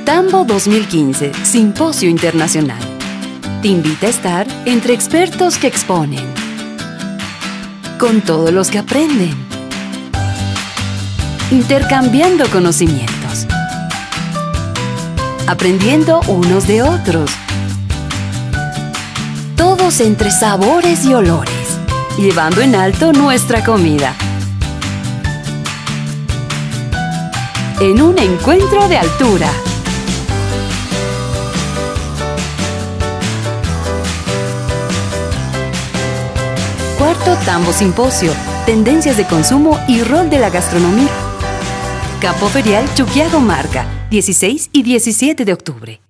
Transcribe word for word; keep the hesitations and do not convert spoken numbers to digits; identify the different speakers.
Speaker 1: Tambo dos mil quince, Simposio Internacional. Te invita a estar entre expertos que exponen, con todos los que aprenden, intercambiando conocimientos, aprendiendo unos de otros, todos entre sabores y olores, llevando en alto nuestra comida. En un encuentro de altura. Cuarto Tambo Simposio, Tendencias de Consumo y Rol de la Gastronomía. Campo Ferial Chuquiago Marca, dieciséis y diecisiete de octubre.